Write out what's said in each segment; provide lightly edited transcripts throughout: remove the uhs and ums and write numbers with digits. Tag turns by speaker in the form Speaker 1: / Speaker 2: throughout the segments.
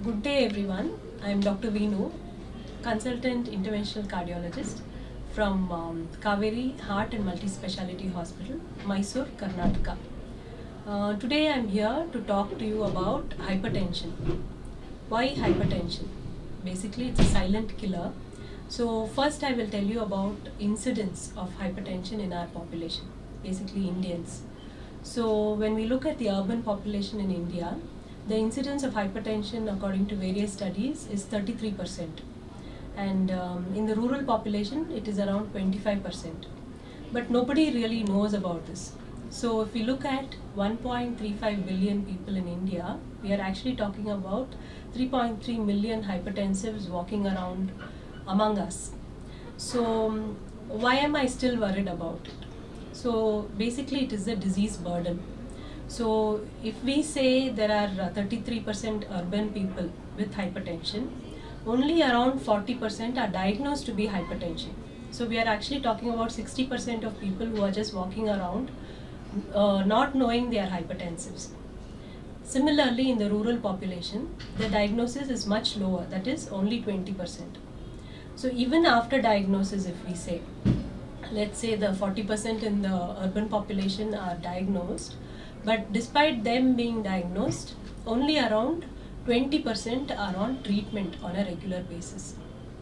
Speaker 1: Good day everyone. I am Dr. Veenu, consultant interventional cardiologist from Kaveri Heart and Multi-Speciality Hospital, Mysore, Karnataka. Today I am here to talk to you about hypertension. Why hypertension? Basically it's a silent killer. So first I will tell you about incidence of hypertension in our population, basically Indians. So when we look at the urban population in India, the incidence of hypertension according to various studies is 33%, and in the rural population it is around 25%. But nobody really knows about this. So if we look at 1.35 billion people in India, we are actually talking about 3.3 million hypertensives walking around among us. So why am I still worried about it? So basically it is the disease burden. So if we say there are 33% urban people with hypertension, only around 40% are diagnosed to be hypertension. So we are actually talking about 60% of people who are just walking around not knowing they are hypertensives. Similarly, in the rural population, the diagnosis is much lower, that is only 20%. So even after diagnosis, if we say, let's say the 40% in the urban population are diagnosed, but despite them being diagnosed, only around 20% are on treatment on a regular basis.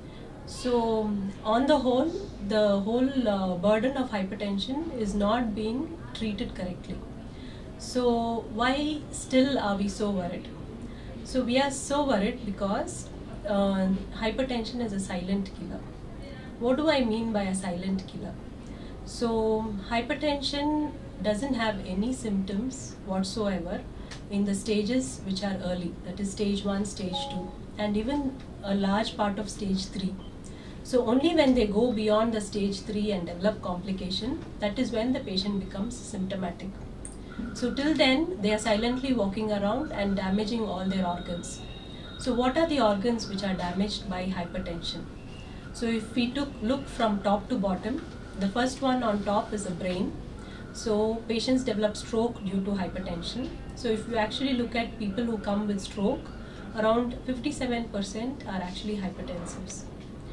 Speaker 1: So on the whole burden of hypertension is not being treated correctly. So why still are we so worried? So we are so worried because hypertension is a silent killer. What do I mean by a silent killer? So hypertension doesn't have any symptoms whatsoever in the stages which are early, that is stage 1, stage 2, and even a large part of stage 3. So only when they go beyond the stage 3 and develop complication, that is when the patient becomes symptomatic. So till then they are silently walking around and damaging all their organs. So what are the organs which are damaged by hypertension? So if we look from top to bottom, the first one on top is the brain. So patients develop stroke due to hypertension. So if you actually look at people who come with stroke, around 57% are actually hypertensives.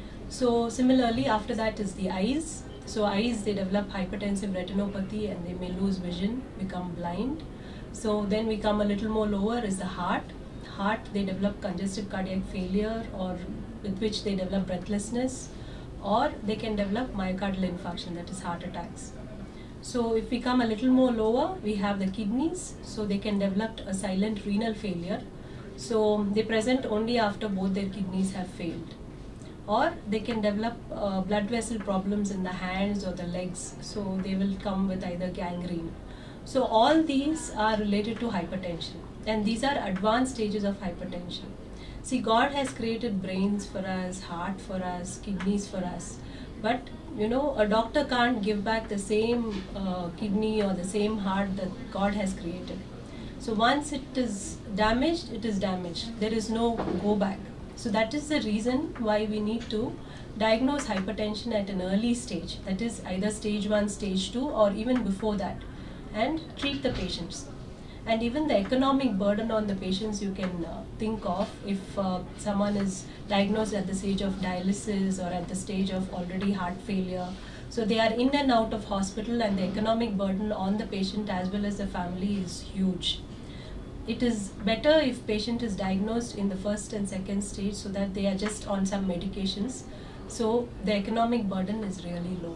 Speaker 1: So similarly, after that is the eyes. So eyes, they develop hypertensive retinopathy and they may lose vision, become blind. So then we come a little more lower is the heart. Heart, they develop congestive cardiac failure, or with which they develop breathlessness, or they can develop myocardial infarction, that is heart attacks. So if we come a little more lower, we have the kidneys. So they can develop a silent renal failure. So they present only after both their kidneys have failed. Or they can develop blood vessel problems in the hands or the legs. So they will come with either gangrene. So all these are related to hypertension. And these are advanced stages of hypertension. See, God has created brains for us, heart for us, kidneys for us. But a doctor can't give back the same kidney or the same heart that God has created. So once it is damaged, it is damaged. There is no go back. So that is the reason why we need to diagnose hypertension at an early stage. That is either stage 1, stage 2, or even before that, and treat the patients. And even the economic burden on the patients you can think of if someone is diagnosed at the stage of dialysis or at the stage of already heart failure. So they are in and out of hospital, and the economic burden on the patient as well as the family is huge. It is better if patient is diagnosed in the first and second stage so that they are just on some medications. So the economic burden is really low.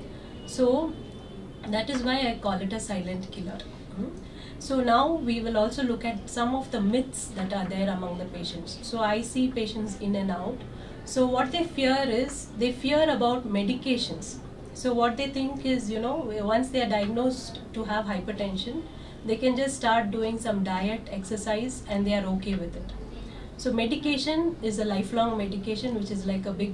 Speaker 1: So that is why I call it a silent killer. So now we will also look at some of the myths that are there among the patients. So I see patients in and out. So what they fear is, they fear about medications. So what they think is, once they are diagnosed to have hypertension, they can just start doing some diet, exercise, and they are okay with it. So medication is a lifelong medication, which is like a big,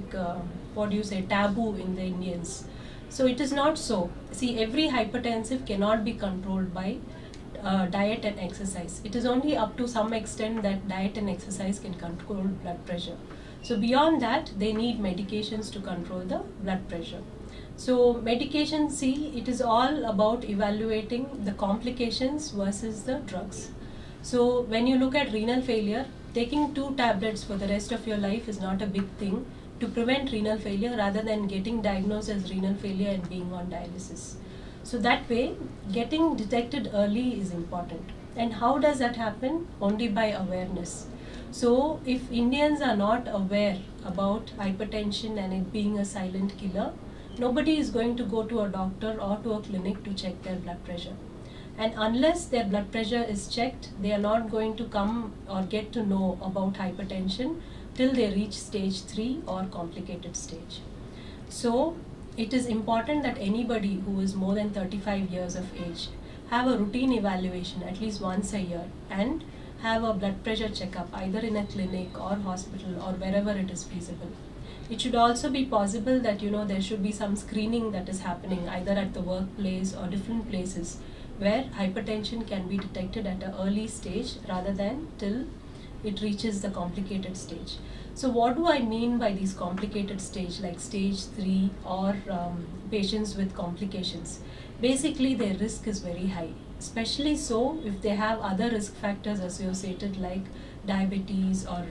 Speaker 1: taboo in the Indians. So it is not so. See, every hypertensive cannot be controlled by diet and exercise. It is only up to some extent that diet and exercise can control blood pressure. So beyond that, they need medications to control the blood pressure. So medication, see, it is all about evaluating the complications versus the drugs. So when you look at renal failure, taking 2 tablets for the rest of your life is not a big thing to prevent renal failure rather than getting diagnosed as renal failure and being on dialysis. So that way, getting detected early is important. And how does that happen? Only by awareness. So if Indians are not aware about hypertension and it being a silent killer, nobody is going to go to a doctor or to a clinic to check their blood pressure. And unless their blood pressure is checked, they are not going to come or get to know about hypertension till they reach stage 3 or complicated stage. So it is important that anybody who is more than 35 years of age have a routine evaluation at least once a year and have a blood pressure checkup either in a clinic or hospital or wherever it is feasible. It should also be possible that there should be some screening that is happening either at the workplace or different places where hypertension can be detected at an early stage rather than till it reaches the complicated stage. So what do I mean by these complicated stage like stage 3 or patients with complications? Basically their risk is very high, especially so if they have other risk factors associated like diabetes or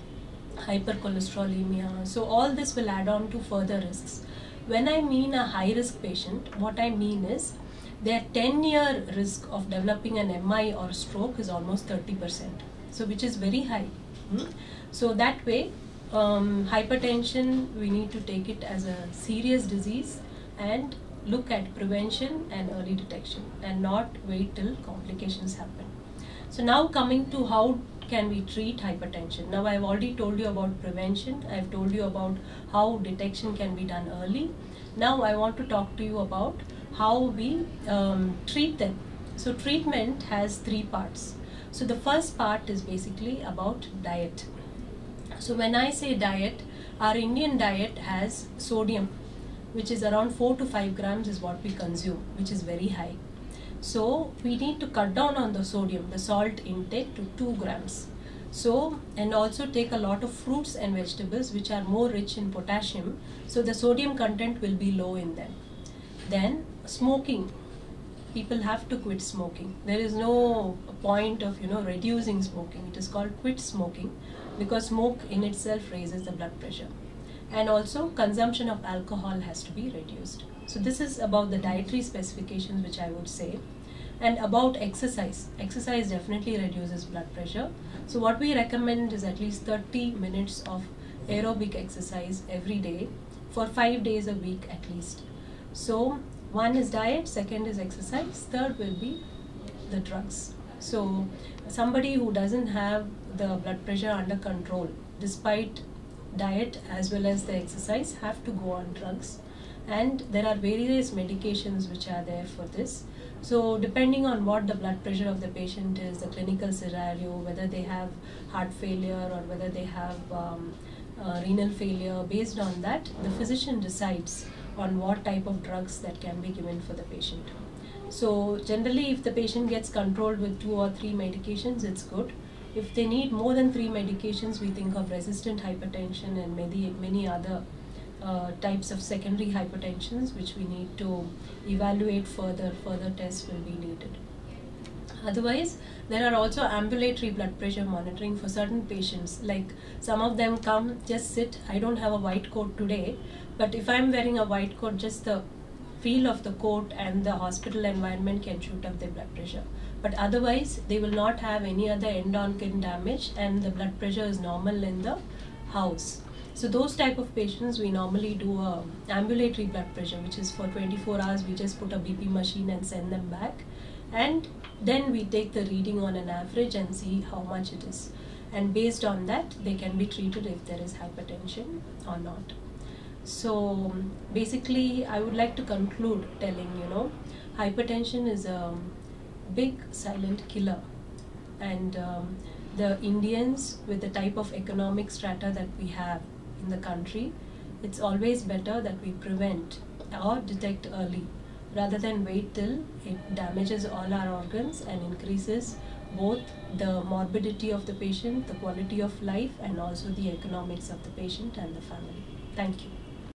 Speaker 1: hypercholesterolemia. So all this will add on to further risks. When I mean a high risk patient, what I mean is their 10-year risk of developing an MI or stroke is almost 30%, so which is very high. So that way, hypertension, we need to take it as a serious disease and look at prevention and early detection and not wait till complications happen. So now coming to how can we treat hypertension. Now I've already told you about prevention, I've told you about how detection can be done early. Now I want to talk to you about how we treat them. So treatment has 3 parts. So the first part is basically about diet. So when I say diet, our Indian diet has sodium, which is around 4 to 5 grams is what we consume, which is very high. So we need to cut down on the sodium, the salt intake, to 2 grams. So, and also take a lot of fruits and vegetables which are more rich in potassium, so the sodium content will be low in them. Then smoking, people have to quit smoking. There is no point of reducing smoking. It is called quit smoking because smoke in itself raises the blood pressure. And also consumption of alcohol has to be reduced. So this is about the dietary specifications which I would say. And about exercise, exercise definitely reduces blood pressure. So what we recommend is at least 30 minutes of aerobic exercise every day for 5 days a week at least. So one is diet, second is exercise, third will be the drugs. So somebody who doesn't have the blood pressure under control despite diet as well as the exercise have to go on drugs, and there are various medications which are there for this. So depending on what the blood pressure of the patient is, the clinical scenario, whether they have heart failure or whether they have renal failure, based on that the physician decides on what type of drugs that can be given for the patient. So generally if the patient gets controlled with 2 or 3 medications, it's good. If they need more than 3 medications, we think of resistant hypertension and many other types of secondary hypertensions which we need to evaluate further. Further tests will be needed. Otherwise, there are also ambulatory blood pressure monitoring for certain patients. Like some of them come, just sit, I don't have a white coat today, but if I'm wearing a white coat, just the feel of the coat and the hospital environment can shoot up their blood pressure. But otherwise, they will not have any other end-organ damage and the blood pressure is normal in the house. So those type of patients, we normally do a ambulatory blood pressure, which is for 24 hours, we just put a BP machine and send them back. And then we take the reading on an average and see how much it is. And based on that, they can be treated if there is hypertension or not. So basically, I would like to conclude telling, hypertension is a big silent killer. And the Indians, with the type of economic strata that we have in the country, it's always better that we prevent or detect early rather than wait till it damages all our organs and increases both the morbidity of the patient, the quality of life, and also the economics of the patient and the family. Thank you.